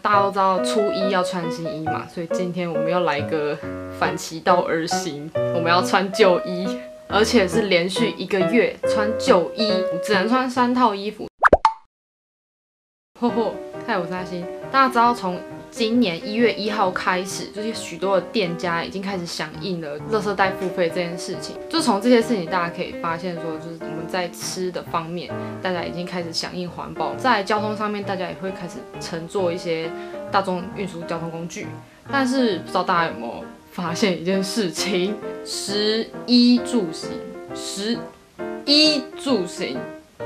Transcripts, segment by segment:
大家都知道初一要穿新衣嘛，所以今天我们要来个反其道而行，我们要穿旧衣，而且是连续1个月穿旧衣，只能穿3套衣服。太有杀心！大家知道从今年1月1号开始，就是许多的店家已经开始响应了垃圾袋付费这件事情。就从这些事情，大家可以发现说，就是我们在吃的方面，大家已经开始响应环保；在交通上面，大家也会开始乘坐一些大众运输交通工具。但是不知道大家有没有发现一件事情：食衣住行。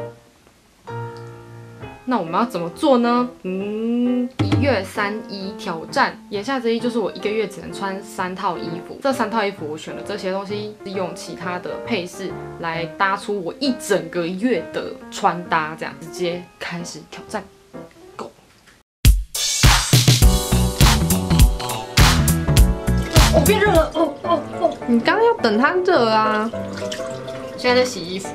那我们要怎么做呢？1月3·1挑战，言下之意就是我1个月只能穿3套衣服。这3套衣服我选了这些东西，用其他的配饰来搭出我1整个月的穿搭，这样直接开始挑战。Go！ 我变热了，你刚刚要等它热啊！现在在洗衣服。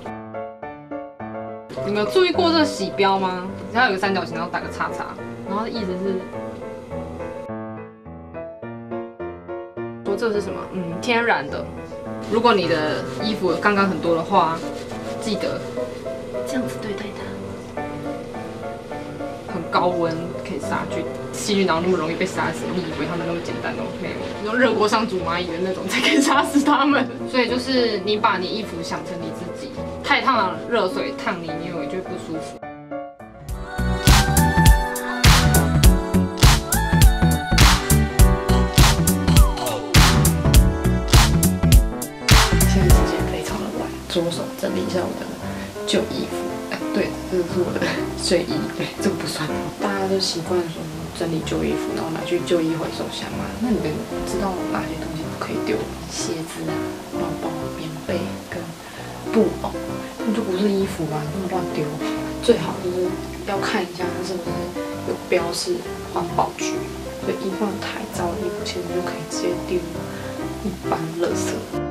你们有注意过这个洗标吗？它有一个三角形，然后打个叉叉，然后的意思是说这是什么？天然的。如果你的衣服刚刚很多的话，记得这样子对待它。很高温可以杀菌，细菌哪有那么容易被杀死？你以为它们那么简单哦？没有，用热锅上煮蚂蚁的那种才可以杀死它们。所以就是你把你衣服想成你自己。太烫的热水烫你，你也觉得不舒服。现在时间非常的晚，左手整理一下我的旧衣服。对，这个是我的睡衣，对，这个不算。大家都习惯说整理旧衣服，然后拿去旧衣回收箱嘛。那你们知道哪些东西不可以丢？鞋子啊、包包、棉被跟布偶。那就不是衣服吧，你这么乱丢，最好就是要看一下它是不是有标示环保局，所以衣服太糟的衣服其实就可以直接丢一般垃圾。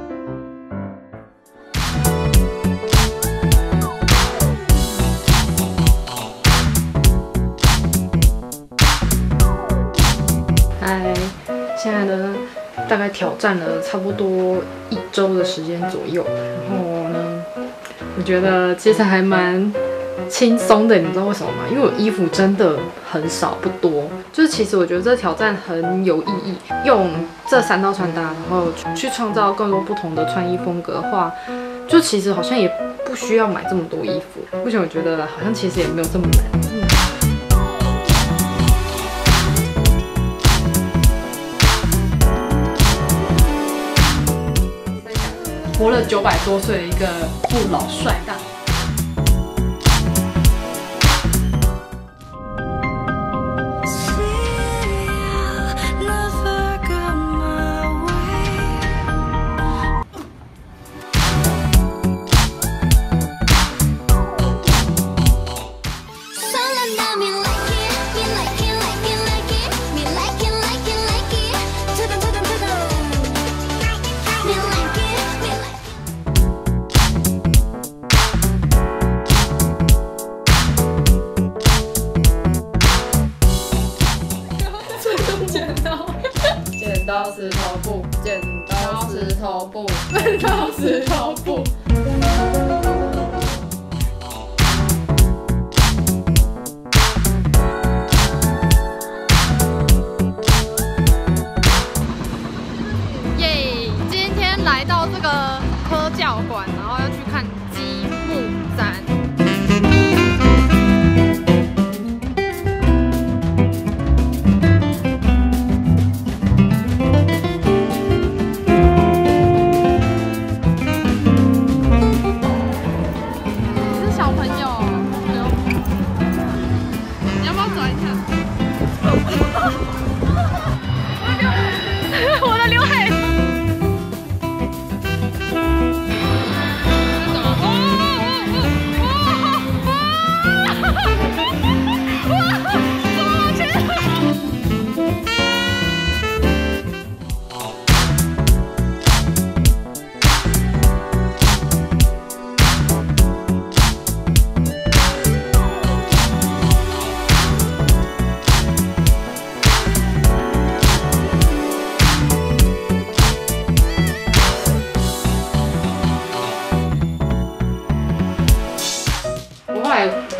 嗨，现在呢大概挑战了差不多1周的时间左右，然后呢。我觉得其实还蛮轻松的，你知道为什么吗？因为我衣服真的很少不多，就是其实我觉得这挑战很有意义。用这3套穿搭，然后去创造更多不同的穿衣风格的话，就其实好像也不需要买这么多衣服。目前我觉得好像其实也没有这么难。活了900多岁的一个不老帅大。剪刀石头布，剪刀石头布，剪刀石头布。耶！今天来到这个科教馆，然后要去看积木展。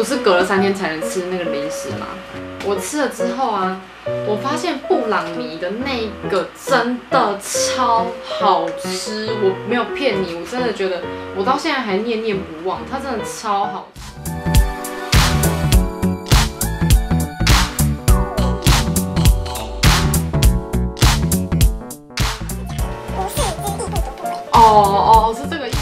是隔了3天才能吃那个零食吗？我吃了之后啊，我发现布朗尼的那个真的超好吃，我没有骗你，我真的觉得我到现在还念念不忘，它真的超好吃。哦，是这个意思。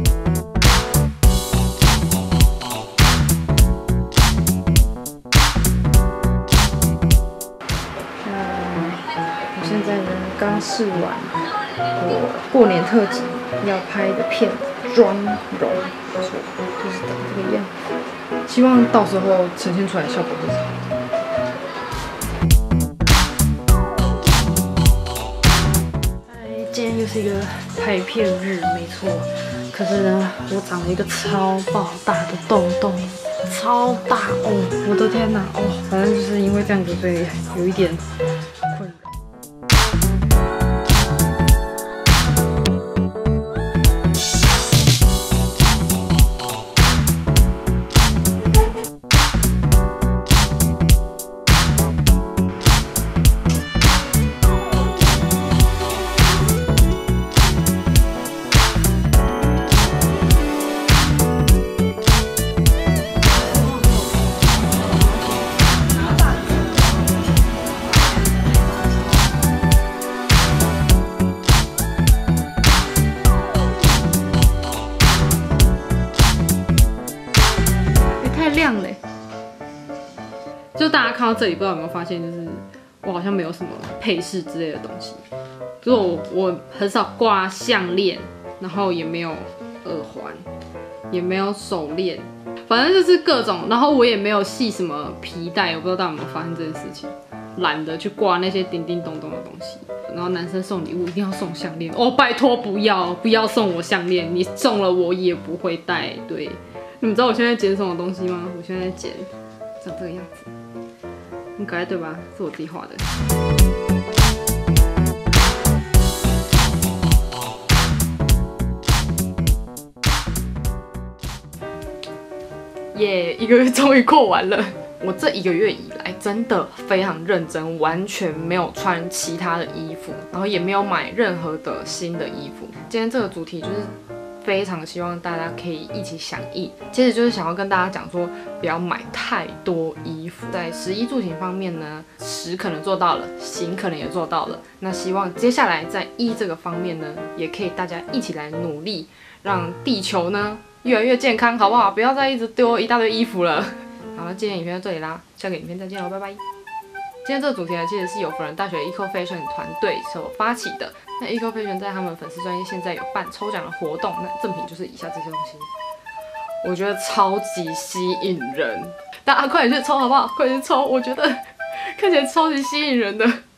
我现在呢刚试完我过年特辑要拍的片妆容，没错，就是长这个样子。希望到时候呈现出来的效果会是好的。今天又是一个拍片日，没错。可是呢，我长了一个超爆大的痘痘，超大哦！我的天哪，哦，反正就是因为这样子，所以有一点困扰。亮嘞！就大家看到这里，不知道有没有发现，就是我好像没有什么配饰之类的东西，就是我很少挂项链，然后也没有耳环，也没有手链，反正就是各种，然后我也没有系什么皮带，我不知道大家有没有发现这件事情，懒得去挂那些叮叮咚咚的东西。然后男生送礼物一定要送项链哦，拜托不要送我项链，你送了我也不会戴，对。你们知道我现在剪什么东西吗？我现在剪长这个样子，很可爱对吧？是我自己画的。耶，1个月终于过完了。我这1个月以来真的非常认真，完全没有穿其他的衣服，然后也没有买任何的新的衣服。今天这个主题就是非常希望大家可以一起响应。接着就是想要跟大家讲说，不要买太多衣服。在食衣住行方面呢，食可能做到了，行可能也做到了。那希望接下来在衣这个方面呢，也可以大家一起来努力，让地球呢越来越健康，好不好？不要再一直丢一大堆衣服了。好了，今天影片到这里啦，下个影片再见喽，拜拜。今天这个主题呢，其实是由辅仁大学 Eco Fashion 团队所发起的。那 Eco Fashion 在他们粉丝专页现在有办抽奖的活动，那赠品就是以下这些东西，我觉得超级吸引人，大家快点去抽好不好？快点去抽，我觉得看起来超级吸引人的。